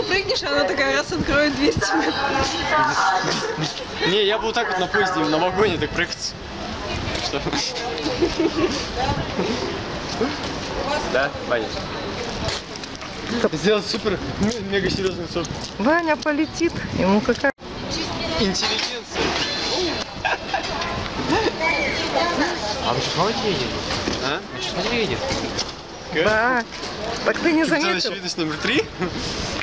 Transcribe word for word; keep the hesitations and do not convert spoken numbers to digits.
прыгнешь, она такая раз откроет дверь тебе. Не, я бы вот так вот на поезде, на вагоне так прыгать. Что? Да, Ваня? Сделал супер, мега серьезный сок. Ваня полетит, ему какая... Интеллигенция. А вы что, смотрите, едет? А? Вы что, смотрите, едет? Да. Так ты не заметил? Видность номер три.